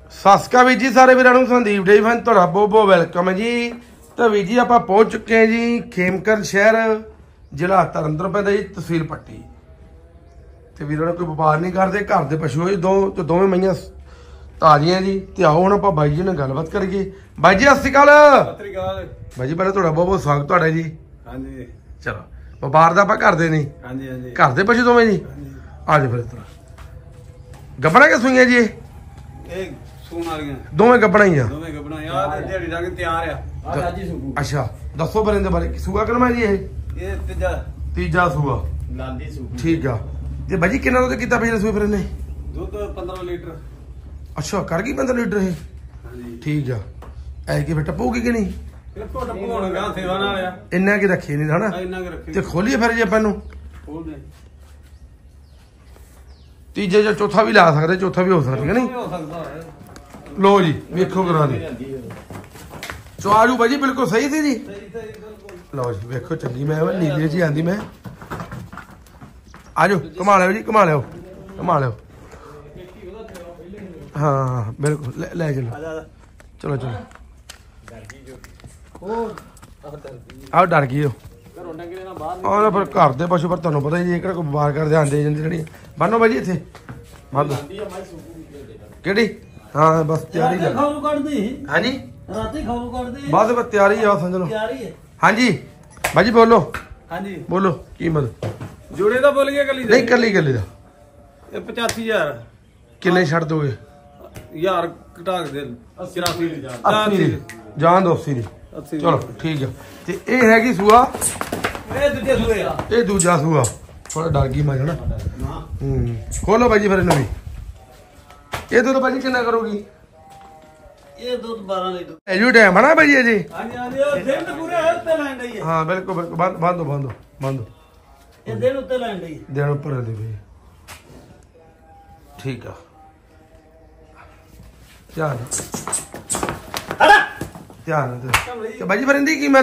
ਸਤਿ ਸ਼੍ਰੀ ਅਕਾਲ ਵੀਰ ਜੀ ਸਾਰੇ ਵੀਰਾਂ ਨੂੰ ਸੰਦੀਪ ਡੇਰੀ ਫਾਰਮ ਤੁਹਾਡਾ ਬਹੁਤ ਬਹੁਤ ਵੈਲਕਮ ਹੈ ਜੀ। ਤਾਂ ਵੀਰ ਜੀ ਆਪਾਂ ਪਹੁੰਚ ਚੁੱਕੇ ਹਾਂ ਜੀ ਖੇਮਕਰਨ ਸ਼ਹਿਰ ਜ਼ਿਲ੍ਹਾ ਤਰਨਤਾਰਨ ਪੈਂਦਾ ਜੀ ਤਹਿਸੀਲ ਪੱਟੀ। ਤੇ ਵੀਰਾਂ ਨੇ ਕੋਈ ਵਪਾਰ ਨਹੀਂ ਕਰਦੇ, ਘਰ ਦੇ ਪਸ਼ੂ ਜੀ ਦੋਵੇਂ ਮਈਆਂ ਤਾਜ਼ੀਆਂ ਜੀ। ਤੇ ਆਓ ਹੁਣ ਆਪਾਂ ਬਾਈ ਜੀ ਨਾਲ ਗੱਲਬਾਤ ਕਰੀਏ। ਬਾਈ ਜੀ ਸਤਿ ਸ਼੍ਰੀ ਅਕਾਲ। ਸਤਿ ਸ਼੍ਰੀ ਅਕਾਲ ਬਾਈ ਜੀ ਪਹਿਲਾਂ ਤੁਹਾਡਾ ਬਹੁਤ ਬਹੁਤ ਸਵਾਗਤ ਤੁਹਾਡਾ ਜੀ। ਹਾਂਜੀ ਚਲੋ ਵਪਾਰ ਦਾ ਆਪਾਂ ਕਰਦੇ ਨਹੀਂ, ਹਾਂਜੀ ਹਾਂਜੀ ਘਰ ਦੇ ਪਸ਼ੂ ਦੋਵੇਂ ਜੀ। ਆ ਜਾਓ ਫਿਰ ਗੱਬਣਾ ਕਿ ਸੂਈਆਂ ਜੀ? ਇਹ ਸੂਣ ਵਾਲੀਆਂ ਦੋਵੇਂ ਗੱਬਣਾ ਹੀ ਆ। ਦੋਵੇਂ ਗੱਬਣਾ ਯਾਰ ਤੇ ਦਿਹਾੜੀ ਰੰਗ ਤਿਆਰ ਆ ਅੱਜ ਹੀ ਸੂੂ। ਅੱਛਾ ਦੱਸੋ ਫਿਰ ਇਹਦੇ ਬਾਰੇ, ਸੂਆ ਕਿੰਨਾ ਜੀ? ਇਹ ਤੀਜਾ ਸੂਆ ਲਾਂਦੀ ਸੂ। ਠੀਕ ਆ। ਤੇ ਬਾਜੀ ਕਿੰਨਾ ਦੁੱਧ ਕੀਤਾ ਪਿਛਲੇ ਸੂਏ ਫਿਰ ਇਹਨੇ? ਦੁੱਧ 15 ਲੀਟਰ। ਅੱਛਾ ਕਰ ਗਈ 15 ਲੀਟਰ ਇਹ? ਹਾਂਜੀ ਠੀਕ ਆ। ਐ ਕਿ ਬੇਟਾ ਪਊਗੀ ਕਿ ਨਹੀਂ? ਇਹ ਫੋਟੋ ਹੋਣਗਾ ਸੇਵਾ ਨਾਲ ਆ। ਇੰਨਾ ਕਿ ਰੱਖੀ ਨਹੀਂ ਹਨਾ? ਇੰਨਾ ਕਿ ਰੱਖੀ ਤੇ ਖੋਲੀਏ ਫਿਰ ਜੇ ਆਪਾਂ ਨੂੰ ਖੋਲ ਦੇ। ਤੀਜੇ ਜਾਂ ਚੌਥਾ ਵੀ ਲਾ ਸਕਦੇ, ਚੌਥਾ ਵੀ ਹੋ ਸਕਦਾ ਕਿ ਨਹੀਂ? ਹੋ ਸਕਦਾ ਹੈ। ਲੋ ਜੀ ਵੇਖੋ ਕਰਾ ਦੇ ਚੁਆਜੂ ਬਾਜੀ ਬਿਲਕੁਲ ਸਹੀ ਸੀ ਜੀ। ਸਹੀ ਸਹੀ ਬਿਲਕੁਲ। ਲਓ ਜੀ ਵੇਖੋ ਚੰਗੀ ਮੈਂ ਨੀਲੇ ਜੀ ਆਂਦੀ ਮੈਂ। ਆਜੋ ਘੁਮਾ ਲਿਓ ਜੀ, ਘੁਮਾ ਲਿਓ, ਘੁਮਾ ਲਿਓ। ਹਾਂ ਬਿਲਕੁਲ ਲੈ ਚਲੋ ਚਲੋ ਚਲੋ। ਆਹ ਡਰ ਗਈ ਉਹ ਆਹ ਫਿਰ ਘਰ ਦੇ ਪਸ਼ੂ। ਪਰ ਤੁਹਾਨੂੰ ਪਤਾ ਜੀ ਕਿਹੜਾ ਕੋਈ ਵਪਾਰ ਕਰਦੇ ਆਂਦੇ ਜਾਂਦੇ ਜਿਹੜੀ ਬੰਨੋ ਬਾਜੀ ਇੱਥੇ ਬੰਦ ਕਿਹੜੀ? ਹਾਂ ਬਸ ਤਿਆਰੀ ਲੱਗ। ਹਾਂਜੀ ਰਾਤੀ ਖਾਉ ਕੱਢਦੇ ਬਸ ਬਸ ਤਿਆਰੀ ਆ ਸਮਝ ਲਓ। ਤਿਆਰੀ ਹੈ। ਹਾਂਜੀ ਬਾਜੀ ਬੋਲੋ। ਹਾਂਜੀ ਬੋਲੋ ਕੀਮਤ ਜੋੜੇ ਦਾ ਬੋਲ ਗਿਆ ਕੱਲੀ ਦਾ? ਨਹੀਂ ਕੱਲੀ ਕੱਲੀ ਦਾ। ਇਹ 85000 ਕਿੰਨੇ ਛੱਡ ਦੋਗੇ? ਯਾਰ ਘਟਾ ਕੇ ਦੇ 84 ਦੀ 80 ਦੀ ਜਾਨ ਦੋ 80 ਦੀ। 80 ਚਲੋ ਠੀਕ ਆ। ਤੇ ਇਹ ਹੈਗੀ ਸੂਆ, ਇਹ ਦੂਜੇ ਸੂਏ ਆ। ਇਹ ਦੂਜਾ ਸੂਆ। ਥੋੜਾ ਡਰ ਗਈ ਮੈਂ ਹਨਾ। ਖੋਲੋ ਬਾਜੀ ਫਿਰ ਇਹਨੂੰ ਵੀ। ਇਹ ਦੁੱਧ ਬਾਜੀ ਕਿੰਨਾ ਕਰੋਗੀ? ਇਹ ਦੁੱਧ 12 ਲੀਟਰ। ਇਹ ਜੋ ਟਾਈਮ ਹਨਾ ਬਾਜੀ ਅਜੇ? ਹਾਂਜੀ ਹਾਂਜੀ ਉਹ ਦਿਨ ਤੇ ਪੂਰੇ ਉੱਤੇ ਲੈਣ ਡਈ ਹੈ। ਹਾਂ ਬਿਲਕੁਲ ਬਿਲਕੁਲ ਬੰਦ ਇਹ ਦਿਨ ਉੱਤੇ ਲੈਣ ਡਈ। ਦੇਣ ਉੱਪਰ ਦੇ ਬਈ। ਠੀਕ ਆ ਧਿਆਨ ਧਿਆਨ ਤੇ ਬਾਜੀ ਫਿਰ ਇਹਦੀ ਕੀਮਤ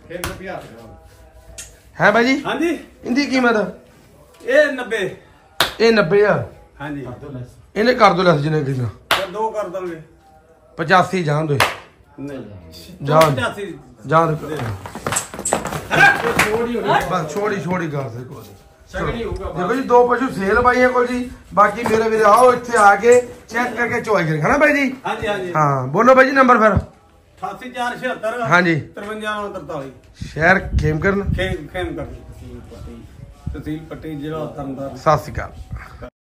ਹੈ ਬਾਜੀ? ਹਾਂਜੀ ਇਹਦੀ ਕੀਮਤ ਇਹ 90। ਇਹ 90 ਆ। ਹਾਂਜੀ ਇਹਨੇ ਕਰ ਦੋ ਲੈਸ ਜਿਹਨੇ ਕਿੰਨਾ ਤੇ ਦੋ ਕਰ ਦਾਂਗੇ 85 ਜਾਣ ਦੋ। ਨਹੀਂ ਜਾਣ 85 ਜਾਣ ਬਸ ਛੋੜੀ ਕਰ ਦੇ ਕੋਈ ਸਗਣੀ ਹੋਊਗਾ। ਦੇਖੋ ਜੀ ਦੋ ਪਸ਼ੂ ਸੇਲ ਬਾਈਆਂ ਕੋਲ ਜੀ। ਬਾਕੀ ਮੇਰੇ ਵੀਰੇ ਆਓ ਇੱਥੇ ਆ ਕੇ ਚੈੱਕ ਕਰਕੇ ਚੋਈ ਕਰੇ ਹਨਾ ਬਾਈ ਜੀ? ਹਾਂਜੀ ਹਾਂਜੀ ਹਾਂ ਬੋਲੋ ਬਾਈ ਜੀ ਨੰਬਰ ਫਿਰ। 88476 ਹਾਂਜੀ 5343 ਸ਼ਹਿਰ ਖੇਮਕਰਨ ਖੇਮ ਕਰਨੀ ਤਹਿਸੀਲ ਪੱਟੀ ਜ਼ਿਲ੍ਹਾ ਤਰਨਤਾਰਨ। ਸਤਿ ਸ਼੍ਰੀ ਅਕਾਲ।